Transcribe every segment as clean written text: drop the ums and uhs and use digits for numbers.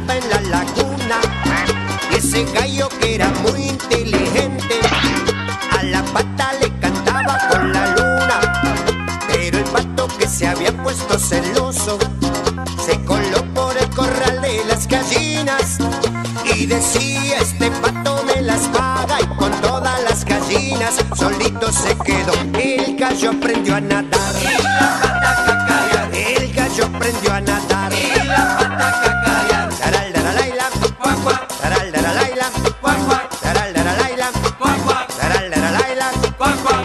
andaba en la laguna. Y ese gallo que era muy inteligente, a la pata le cantaba con la luna. Pero el pato que se había puesto celoso se coló por el corral de las gallinas y decía: este pato me las paga, y con todas las gallinas solito se quedó. El gallo aprendió a nadar, y la pata cacarear. el gallo aprendió a nadar, Y la pata cacarear. taraldaralaila, Cuac, cuac, taraldaralaila, cuac, cuac, taraldaralaila, cuac, cuac, taraldaralaila. cuac, cuac.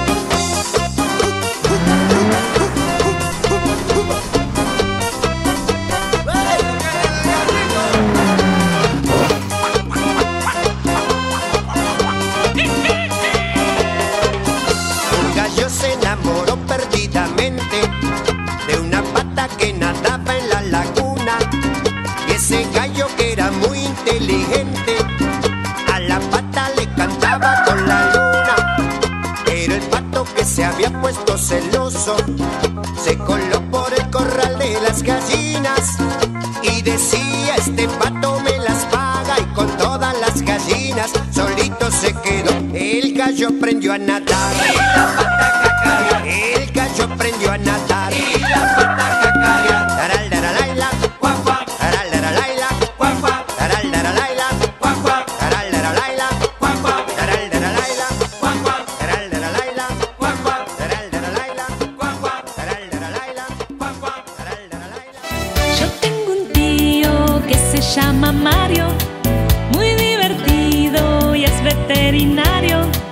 Un gallo se enamoró perdidamente de una pata que nadaba en la laguna. Y ese gallo que era muy inteligente, a la pata le cantaba con la luna. Pero el pato que se había puesto celoso se coló por el corral de las gallinas y decía: este pato me las paga, y con todas las gallinas solito se quedó. El gallo aprendió a nadar, Y la pata cacarear. el gallo aprendió a nadar. Y la pata cacarear. Taraldaralaila, Cuac, cuac, taraldaralaila, cuac, cuac, taraldaralaila, cuac, cuac, taraldaralaila, cuac, cuac, taraldaralaila, cuac, cuac, taraldaralaila, cuac, cuac, taraldaralaila, cuac, cuac, taraldaralaila, cuac, cuac. taraldaralaila. Yo tengo un tío que se llama Mario, muy divertido y es veterinario.